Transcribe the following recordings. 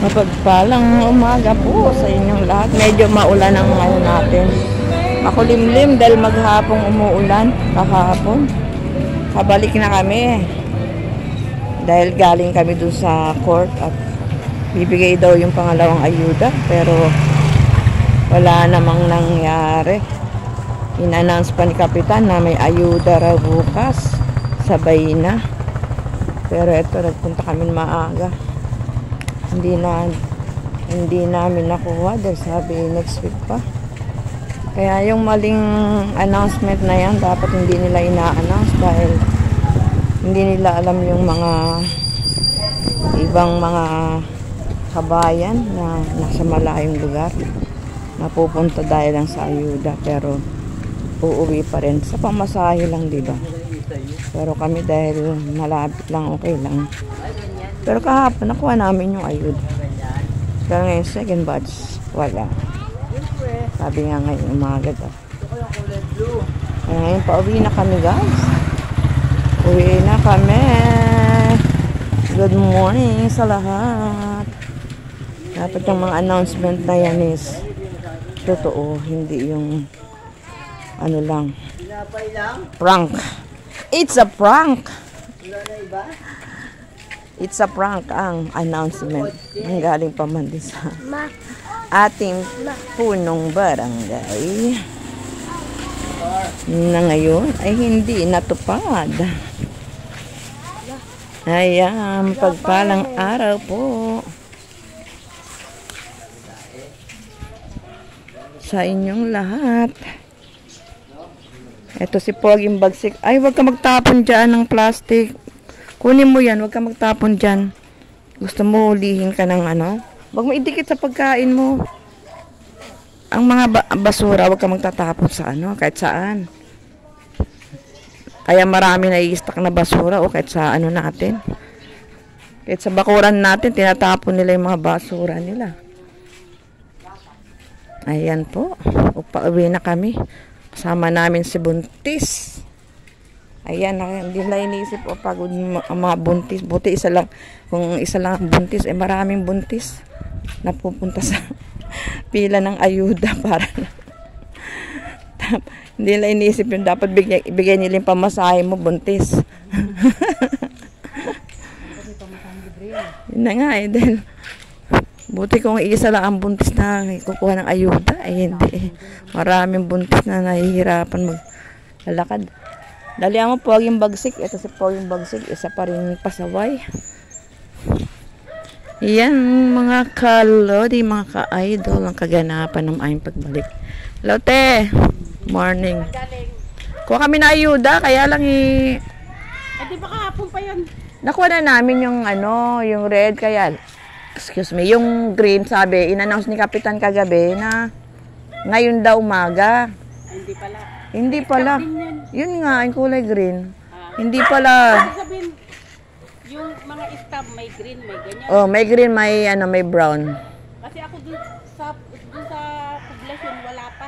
Mapagpalang umaga po sa inyong lahat. Medyo maulan ang ano natin. Makulimlim dahil maghapong umuulan kahapon. Kabalik na kami. Dahil galing kami dun sa court at bibigay daw yung pangalawang ayuda. Pero wala namang nangyari. In-announce pa ni Kapitan na may ayuda raw bukas. Sabay na. Pero ito, nagpunta kami maaga. Hindi namin nakuha dahil sabi next week pa. Kaya yung maling announcement na yan, dapat hindi nila ina-announce dahil hindi nila alam yung mga ibang mga kabayan na nasa malayong lugar na pupunta dahil lang sa ayuda pero uuwi pa rin sa pamasahe lang, diba? Pero kami dahil malapit lang, okay lang. Pero kahapon nakuha namin yung ayuda. Pero ngayon second batch wala. Sabi nga ngayon umaga daw. Kaya ngayon pauwi na kami, guys. Uwi na kami. Good morning sa lahat. Dapat yung mga announcement na yan is totoo, hindi yung ano lang, prank. It's a prank. It's a prank ang announcement. Ang galing pa man din sa ating punong barangay na ngayon ay hindi natupad. Ayan, pagpalang araw po sa inyong lahat. Ito si Poging Bagsik. Ay, wag ka magtapon dyan ng plastic. Kunin mo yan, huwag ka magtapon dyan. Gusto mo hulihin ka ng ano? Huwag mo idikit sa pagkain mo. Ang mga basura, huwag ka magtatapon sa ano, kahit saan. Kaya marami na i-stock na basura o kahit sa ano natin. Kahit sa bakuran natin, tinatapon nila yung mga basura nila. Ayan po. Upauwi na kami. Kasama namin si Buntis. Ayan, hindi na inisip o pagod ang mga buntis. Buti isa lang, kung isa lang buntis, maraming buntis na pupunta sa pila ng ayuda para hindi na inisip yung dapat ibigay nila yung pamasahe mo, buntis. Yun na nga dahil buti kung isa lang ang buntis na kukuha ng ayuda, hindi. Maraming buntis na nahihirapan maglalakad. Dalihan mo Poging Bagsik. Ito si Poging Bagsik. Isa pa rin pasaway. Yan mga kalodi, mga ka-idol ang kaganapan ng aming pagbalik. Hello, te. Morning. Kuha kami na ayuda. Kaya lang di ba kahapon pa yan? nakuha na namin yung ano, yung red. Kaya, excuse me, yung green sabi, in-announce ni Kapitan kagabi na ngayon daw umaga. Hindi pala. Hindi pala. Yun nga, yung kulay green. Hindi pala. Sabihin, yung mga stab may green, may ganyan. Oh, may green, may ano, may brown. Kasi ako dun sa poblasyon wala pa.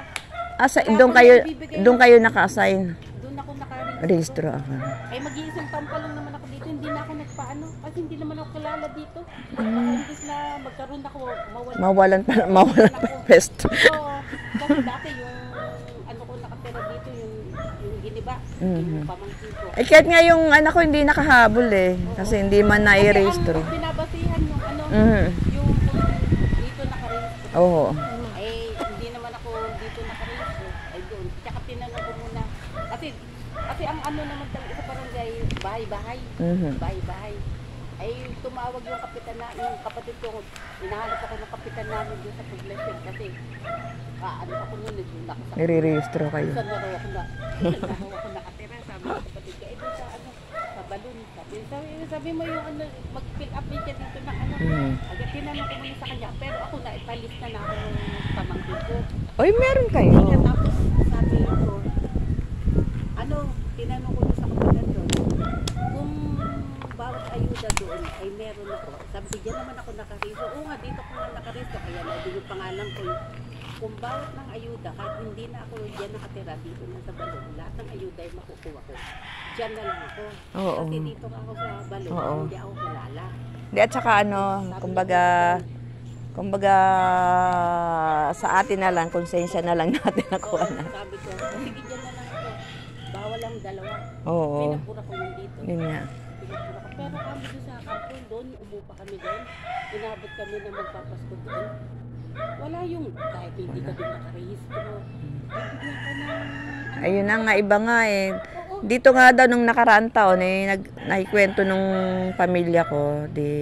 Doon kayo naka-assign. Doon ako naka-register. Registro ako. Ay mag-iisang taon pa lang naman ako dito. Hindi na ako nagpaano. Kasi hindi naman ako kilala dito. Imbis na magkaroon ako, mawalan pa pest. So, kasi dati yung ano ko nakatira dito, yung giniba, yung pamangkin ko. Kahit nga yung anak ko hindi nakahabol kasi hindi man na-i-registro. Kasi ang binabasihan yung ano, yung dito naka-register. Oo. Hindi naman ako dito naka-register. Ay doon. Tsaka tinanong ko muna. Kasi ang ano naman talaga sa barangay, bahay-bahay. Bahay-bahay. Ay tumawag yung kapitan na, yung kapatid ko, hinahanap ako ng kapitan namin doon sa poblasyon kasi ano ako noon, doon ako sa i-re-registro kayo. Saan na ako nakatira, sabi ng kapatid ko, doon sa ano, sa balon. Sabi mo yung ano, mag-fill up din siya dito ng ano. Agad tinanong ko muna sa kanya, pero ako na ipalis na ako ng pamangkin ko. Oy, meron kayo. Tapos sabi ko, ano, tinanong ko sa kapitan doon, kung bawat ayuda doon ay meron ako. Sabi ko, diyan naman ako nakariso. Oo nga, dito ko na nakariso. Kaya na yung pangalan ko. Kung bawat ng ayuda, kahit hindi na ako diyan nakatira, dito na sa balon, lahat ng ayuda ay makukuha ko. Diyan na lang ako. Kasi dito ako sa balon, hindi ako kilala. Di at saka ano, kumbaga Kumbaga, sa atin na lang, konsensya na lang natin nakuha na. Sabi ko, sige dyan na lang ako. Bawal ang dalawa. Oo. Pinapura ko yung dito. Yun nga. Pinapura ko. Pero kami doon sa kampon, doon, umupa kami doon. Inabot kami na magpapasko doon. Wala yung, kahit hindi ka doon nakarehistro. Bibigyan ka ng... Ayun na nga, iba nga eh. Dito nga daw nung nakaraang taon eh, nakikwento nung pamilya ko,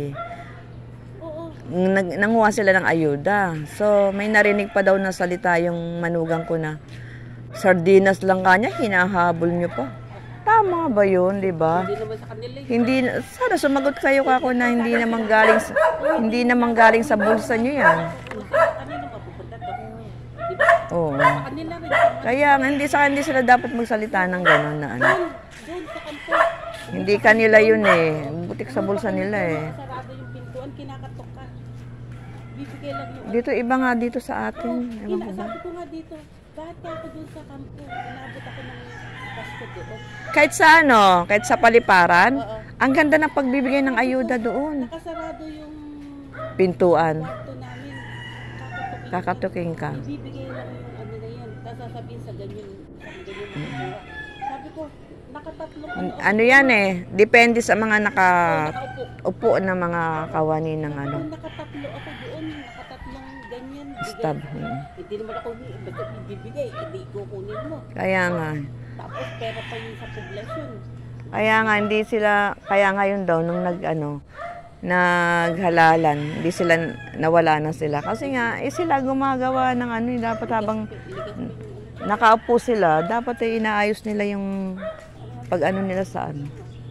nanguha sila ng ayuda. So, may narinig pa daw na salita yung manugang ko na, sardinas lang kanya, hinahabol nyo pa. Tama ba yun, di ba? Hindi naman sa kanila. Hindi, sana sumagot kayo kako na hindi naman galing sa bulsa nyo yan. Kanina mapupunta to. Diba? Oo. Kanila rin. Kaya nga, hindi sila dapat magsalita ng gano'n na ano. Doon sa kampo. Hindi kanila yun eh. Butik sa bulsa nila eh. Sarado yung pintuan, kinakatok ka. Bibigay lang yung... Dito, iba nga dito sa atin. Ewan ko ba? Sabi ko nga dito, bakit ka ako doon sa kampo? Inabot ako ng Pasko doon. Kahit sa ano, kahit sa paliparan, Oo. ang ganda ng pagbibigay ng ayuda doon. Nakasarado yung Pintuan. kwarto namin. Kakatukin ka. Ibibigay lang yung ano na yan. Tapos sasabihin sa ganyan makukuha. Sabi ko, nakatatlong Ano yan eh, depende sa mga nakaupo. upo na mga kawani ng ano. Kung nakatatlo ako doon, nakatatlong ganyan. Bigay. Stab. Hindi naman ako, basta ibibigay, hindi kukunin mo. Kaya nga. Tapos pera pa yun sa poblasyon. Kaya nga, kaya ngayon daw, nung naghalalan, hindi sila, nawala na sila. Kasi nga, sila gumagawa ng ano, dapat habang nakaupo sila, dapat inaayos nila yung pag-ano nila sa ano.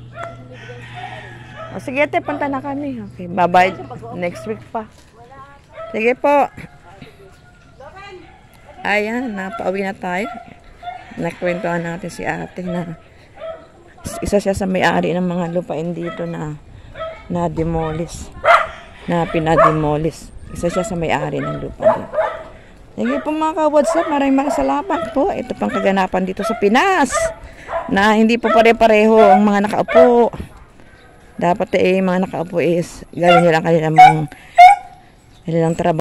O, sige, ate, punta na kami. Okay, bye-bye. Next week pa. Sige po. Ayan, napauwi na tayo. Nakwentuhan natin si ate na isa siya sa may-ari ng mga lupain dito na demolish. Na pinademolish. Isa siya sa may-ari ng lupa dito. Sige po mga ka-WhatsApp, maraming salamat po. Ito pang kaganapan dito sa Pinas. Na hindi po pare-pareho ang mga nakaupo. Dapat mga nakaupo is gawin nila kanilang trabaho.